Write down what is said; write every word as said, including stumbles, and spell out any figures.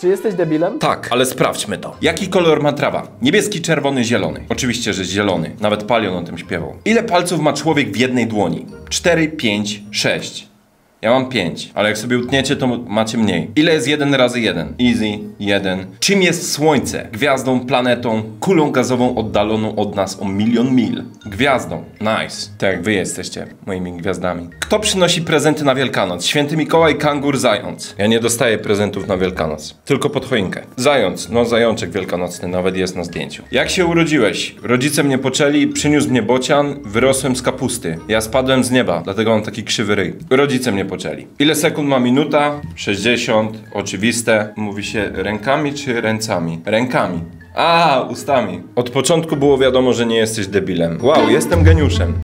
Czy jesteś debilem? Tak, ale sprawdźmy to. Jaki kolor ma trawa? Niebieski, czerwony, zielony. Oczywiście, że zielony. Nawet Palion o tym śpiewał. Ile palców ma człowiek w jednej dłoni? cztery, pięć, sześć. Ja mam pięć, ale jak sobie utniecie, to macie mniej. Ile jest jeden razy jeden? Easy, jeden. Czym jest Słońce? Gwiazdą, planetą, kulą gazową oddaloną od nas o milion mil. Gwiazdą. Nice. Tak jak wy jesteście moimi gwiazdami. Kto przynosi prezenty na Wielkanoc? Święty Mikołaj, kangur, zając. Ja nie dostaję prezentów na Wielkanoc. Tylko pod choinkę. Zając. No zajączek wielkanocny nawet jest na zdjęciu. Jak się urodziłeś? Rodzice mnie poczęli, przyniósł mnie bocian, wyrosłem z kapusty. Ja spadłem z nieba, dlatego mam taki krzywy ryj. Rodzice mnie poczęli. Ile sekund ma minuta? sześćdziesiąt. Oczywiste. Mówi się rękami czy ręcami? Rękami. A, ustami. Od początku było wiadomo, że nie jesteś debilem. Wow, jestem geniuszem.